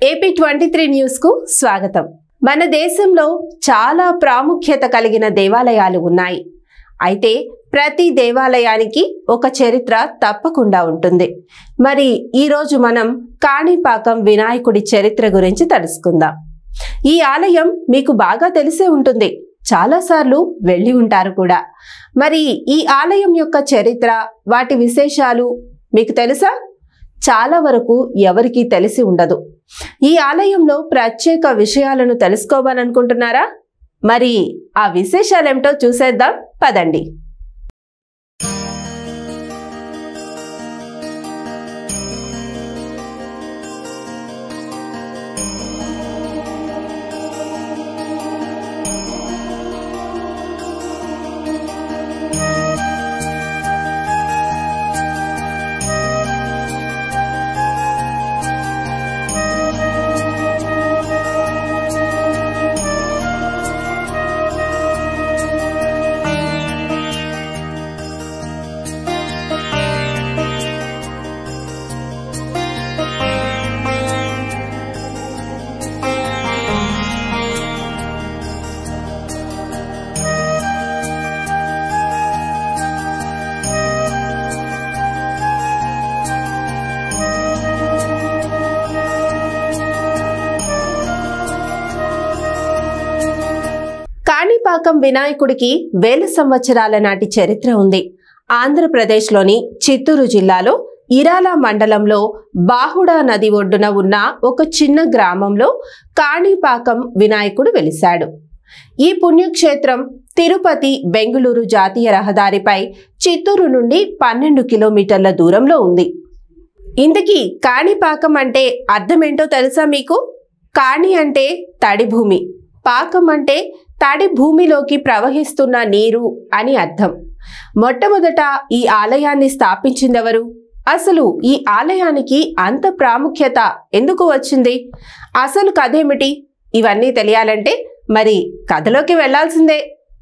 AP23 news కు స్వాగతం। మన దేశంలో చాలా ప్రాముఖ్యత కలిగిన దేవాలయాలు ఉన్నాయి। అయితే ప్రతి దేవాలయానికి ఒక చరిత్ర తప్పకుండా ఉంటుంది। మరి ఈ రోజు మనం కాణిపాకం వినాయకుడి చరిత్ర గురించి తెలుసుకుందాం। ఈ ఆలయం మీకు బాగా తెలిసే ఉంటుంది, చాలా సార్లు వెళ్ళి ఉంటారు కూడా। మరి ఈ ఆలయం యొక్క చరిత్ర, వాటి విశేషాలు మీకు తెలుసా? చాలా వరకు ఎవరికీ తెలిసి ఉండదు। ఈ ఆలయంలో ప్రత్యేక విషయాలను తెలుసుకోవాలనుకుంటున్నారా? మరి ఆ విశేషాలేంటో చూసేద్దాం పదండి। కాణిపాకం వినాయకుడికి వేల సంవత్సరాల నాటి చరిత్ర ఉంది। ఆంధ్రప్రదేశ్లోని చిత్తూరు జిల్లాలో ఇరాల మండలంలో బాహుడా నది ఒడ్డున ఉన్న ఒక చిన్న గ్రామంలో కాణిపాకం వినాయకుడు వెలిశాడు। ఈ పుణ్యక్షేత్రం తిరుపతి బెంగుళూరు జాతీయ రహదారిపై చిత్తూరు నుండి 12 కిలోమీటర్ల దూరంలో ఉంది। ఇంతకీ కాణిపాకం అంటే అర్థమేంటో తెలుసా మీకు? కాణి అంటే తడి భూమి, పాకం అంటే తడి భూమిలోకి ప్రవహిస్తున్న నీరు అని అర్థం। మొట్టమొదట ఈ ఆలయాన్ని స్థాపించిందెవరు? అసలు ఈ ఆలయానికి అంత ప్రాముఖ్యత ఎందుకు వచ్చింది? అసలు కథేమిటి? ఇవన్నీ తెలియాలంటే మరి కథలోకి వెళ్లాల్సిందే।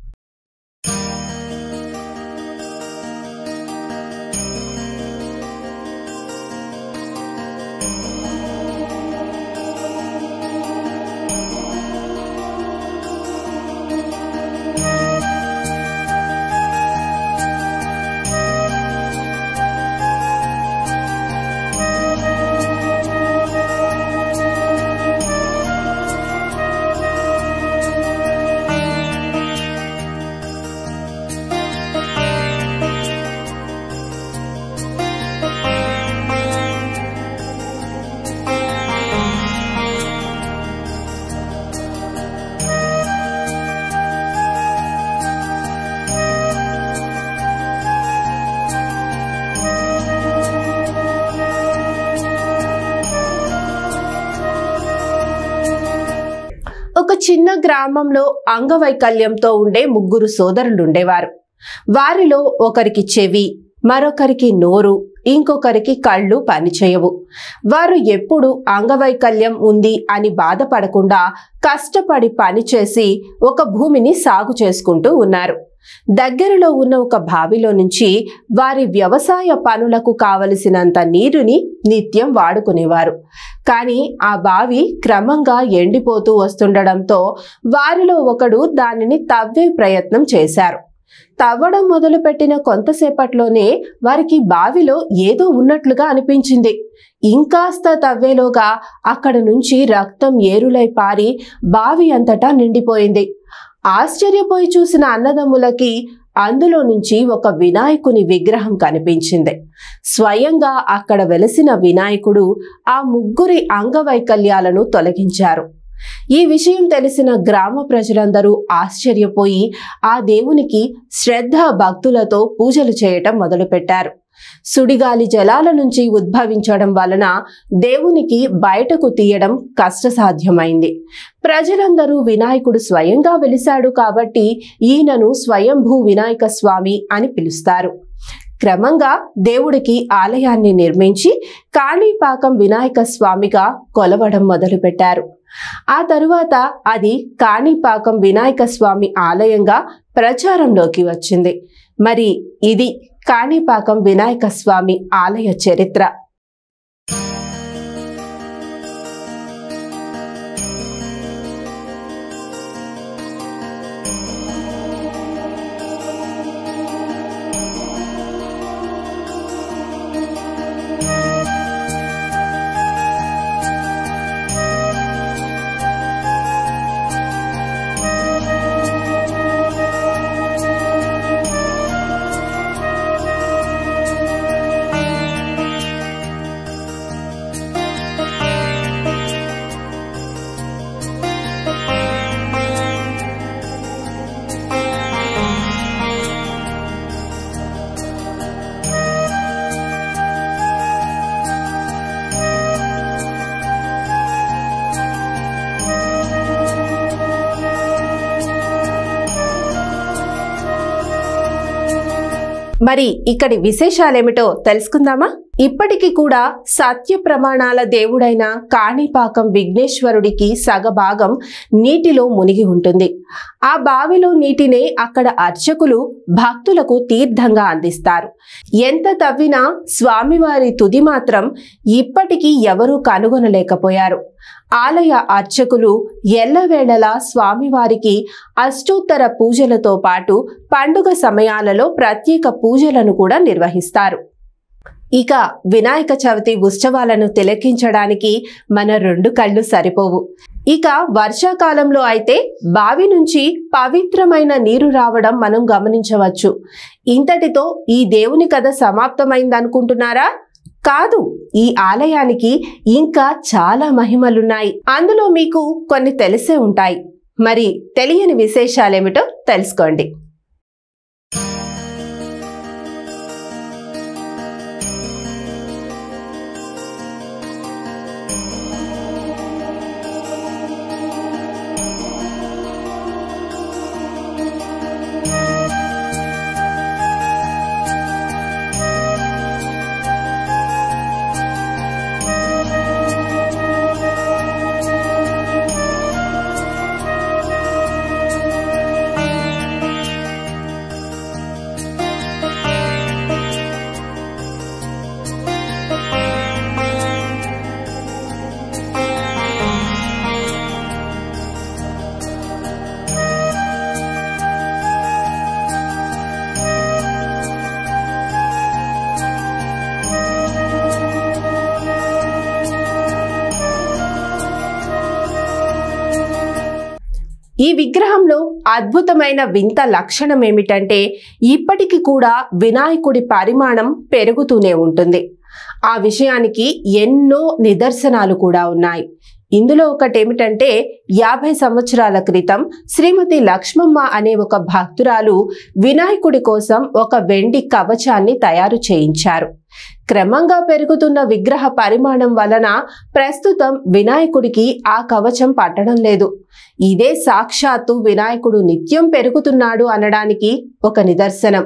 ఒక చిన్న గ్రామంలో అంగవైకల్యంతో ఉండే ముగ్గురు సోదరులు ఉండేవారు। వారిలో ఒకరికి చెవి, మరొకరికి నోరు, ఇంకొకరికి కళ్ళు పనిచేయవు। వారు ఎప్పుడు అంగవైకల్యం ఉంది అని బాధపడకుండా కష్టపడి పనిచేసి ఒక భూమిని సాగు చేసుకుంటూ ఉన్నారు। దగ్గరలో ఉన్న ఒక బావిలో నుంచి వారి వ్యవసాయ పనులకు కావలసినంత నీరుని నిత్యం వాడుకునేవారు। కానీ ఆ బావి క్రమంగా ఎండిపోతూ వస్తుండడంతో వారిలో ఒకడు దానిని తవ్వే ప్రయత్నం చేశారు। తవ్వడం మొదలుపెట్టిన కొంతసేపట్లోనే వారికి బావిలో ఏదో ఉన్నట్లుగా అనిపించింది। ఇంకాస్త తవ్వేలోగా అక్కడ నుంచి రక్తం ఏరులై పారి బావి అంతటా నిండిపోయింది। ఆశ్చర్యపోయి చూసిన అన్నదమ్ములకి అందులో నుంచి ఒక వినాయకుని విగ్రహం కనిపించింది। స్వయంగా అక్కడ వెలసిన వినాయకుడు ఆ ముగ్గురి అంగవైకల్యాలను తొలగించారు। ఈ విషయం తెలిసిన గ్రామ ప్రజలందరూ ఆశ్చర్యపోయి ఆ దేవునికి శ్రద్ధ భక్తులతో పూజలు చేయటం మొదలుపెట్టారు। సుడిగాలి జలాల నుంచి ఉద్భవించడం వలన దేవునికి బయటకు తీయడం కష్టసాధ్యమైంది। ప్రజలందరూ వినాయకుడు స్వయంగా వెలిశాడు కాబట్టి ఈయనను స్వయంభూ వినాయక స్వామి అని పిలుస్తారు। క్రమంగా దేవుడికి ఆలయాన్ని నిర్మించి కాణిపాకం వినాయక స్వామిగా కొలవడం మొదలుపెట్టారు। ఆ తరువాత అది కాణిపాకం వినాయక స్వామి ఆలయంగా ప్రచారంలోకి వచ్చింది। మరి ఇది కాణిపాకం వినాయక స్వామి ఆలయ చరిత్ర। మరి ఇక్కడి విశేషాలేమిటో తెలుసుకుందామా? ఇప్పటికీ కూడా సత్య ప్రమాణాల దేవుడైన కాణిపాకం విఘ్నేశ్వరుడికి సగభాగం నీటిలో మునిగి ఉంటుంది. ఆ బావిలో నీటినే అక్కడ అర్చకులు భక్తులకు తీర్థంగా అందిస్తారు. ఎంత తవ్వినా స్వామివారి తుది మాత్రం ఇప్పటికీ ఎవరూ కనుగొనలేకపోయారు. ఆలయ అర్చకులు ఎల్లవేళలా స్వామివారికి అష్టోత్తర పూజలతో పాటు పండుగ సమయాలలో ప్రత్యేక పూజలను కూడా నిర్వహిస్తారు. ఇక వినాయక చవితి ఉత్సవాలను తిలకించడానికి మన 2 కళ్ళు సరిపోవు. ఇక వర్షాకాలంలో అయితే బావి నుంచి పవిత్రమైన నీరు రావడం మనం గమనించవచ్చు. ఇంతటితో ఈ దేవుని కథ సమాప్తమైందనుకుంటున్నారా? కాదు, ఈ ఆలయానికి ఇంకా చాలా మహిమలున్నాయి. అందులో మీకు కొన్ని తెలిసే ఉంటాయి. మరి తెలియని విశేషాలేమిటో తెలుసుకోండి. ఈ విగ్రహంలో అద్భుతమైన వింత లక్షణం ఏమిటంటే ఇప్పటికీ కూడా వినాయకుడి పరిమాణం పెరుగుతూనే ఉంటుంది. ఆ విషయానికి ఎన్నో నిదర్శనాలు కూడా ఉన్నాయి. ఇందులో ఒకటేమిటంటే 50 సంవత్సరాల క్రితం శ్రీమతి లక్ష్మమ్మ అనే ఒక భక్తురాలు వినాయకుడి కోసం ఒక వెండి కవచాన్ని తయారు చేయించారు. క్రమంగా పెరుగుతున్న విగ్రహ పరిమాణం వలన ప్రస్తుతం వినాయకుడికి ఆ కవచం పట్టడం లేదు. ఇదే సాక్షాత్తు వినాయకుడు నిత్యం పెరుగుతున్నాడు అనడానికి ఒక నిదర్శనం.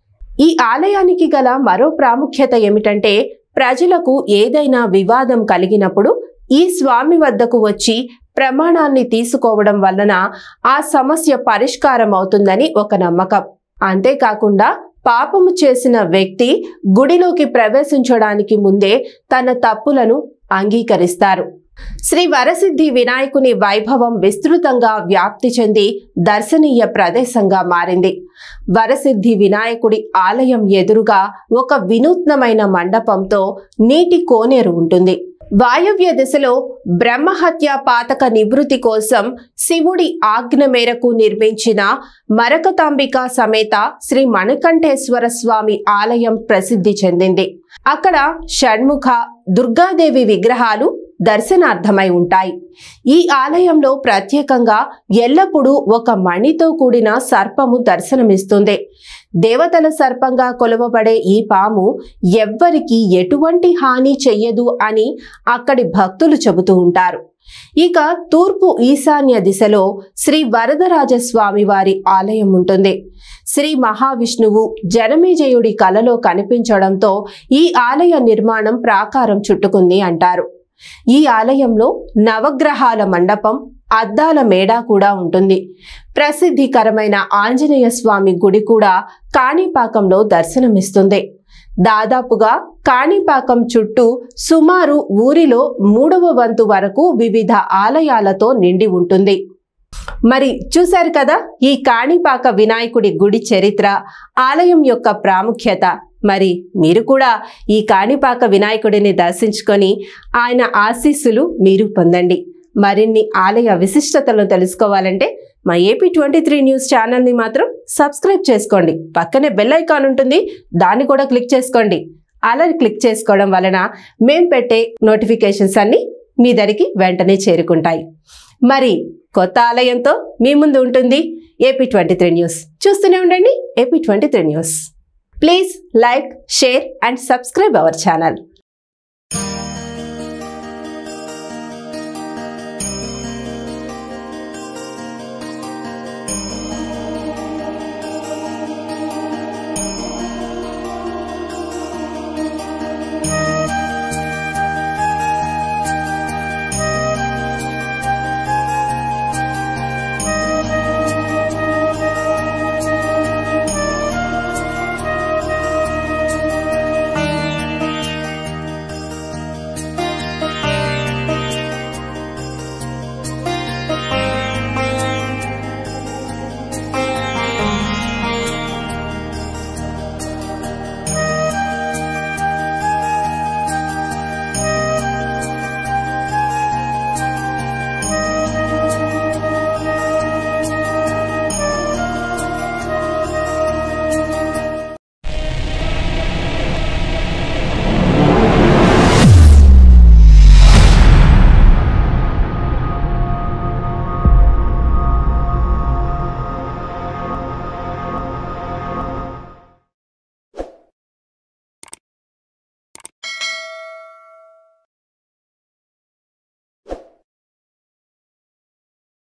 ఈ ఆలయానికి గల మరో ప్రాముఖ్యత ఏమిటంటే ప్రజలకు ఏదైనా వివాదం కలిగినప్పుడు ఈ స్వామి వద్దకు వచ్చి ప్రమాణాన్ని తీసుకోవడం వలన ఆ సమస్య పరిష్కారం అవుతుందని ఒక నమ్మకం. అంతేకాకుండా పాపము చేసిన వ్యక్తి గుడిలోకి ప్రవేశించడానికి ముందే తన తప్పులను అంగీకరిస్తారు. శ్రీ వరసిద్ధి వినాయకుని వైభవం విస్తృతంగా వ్యాప్తి చెంది దర్శనీయ ప్రదేశంగా మారింది. వరసిద్ధి వినాయకుడి ఆలయం ఎదురుగా ఒక వినూత్నమైన మండపంతో నీటి కోనేరు ఉంటుంది. వాయవ్య దిశలో బ్రహ్మహత్య పాతక నివృత్తి కోసం శివుడి ఆజ్ఞ మేరకు నిర్మించిన మరకతాంబిక సమేత శ్రీ మణికంఠేశ్వర స్వామి ఆలయం ప్రసిద్ధి చెందింది. అక్కడ షణ్ముఖ, దుర్గాదేవి విగ్రహాలు దర్శనార్థమై ఉంటాయి. ఈ ఆలయంలో ప్రత్యేకంగా ఎల్లప్పుడూ ఒక మణితో కూడిన సర్పము దర్శనమిస్తుంది. దేవతల సర్పంగా కొలవబడే ఈ పాము ఎవ్వరికి ఎటువంటి హాని చెయ్యదు అని అక్కడి భక్తులు చెబుతూ ఉంటారు. ఇక తూర్పు ఈశాన్య దిశలో శ్రీ వరదరాజస్వామి వారి ఆలయం ఉంటుంది. శ్రీ మహావిష్ణువు జనమేజయుడి కలలో కనిపించడంతో ఈ ఆలయ నిర్మాణం ప్రాకారం చుట్టుకుంది అంటారు. ఈ ఆలయంలో నవగ్రహాల మండపం, అద్దాల మేడ కూడా ఉంటుంది. ప్రసిద్ధికరమైన ఆంజనేయ స్వామి గుడి కూడా కాణిపాకంలో దర్శనమిస్తుంది. దాదాపుగా కాణిపాకం చుట్టూ సుమారు ఊరిలో 3వ వంతు వరకు వివిధ ఆలయాలతో నిండి ఉంటుంది. మరి చూశారు కదా ఈ కాణిపాక వినాయకుడి గుడి చరిత్ర, ఆలయం యొక్క ప్రాముఖ్యత. మరి మీరు కూడా ఈ కాణిపాక వినాయకుడిని దర్శించుకొని ఆయన ఆశీస్సులు మీరు పొందండి. మరిన్ని ఆలయ విశిష్టతలను తెలుసుకోవాలంటే మా AP23 న్యూస్ ఛానల్ని మాత్రం సబ్స్క్రైబ్ చేసుకోండి. పక్కనే బెల్ ఐకాన్ ఉంటుంది, దాన్ని కూడా క్లిక్ చేసుకోండి. అలా క్లిక్ చేసుకోవడం వలన మేము పెట్టే నోటిఫికేషన్స్ అన్నీ మీ దగ్గరికి వెంటనే చేరుకుంటాయి. మరి కొత్త ఆలయంతో మీ ముందు ఉంటుంది AP23 న్యూస్. చూస్తూనే ఉండండి AP23 news. Please like, share and subscribe our channel.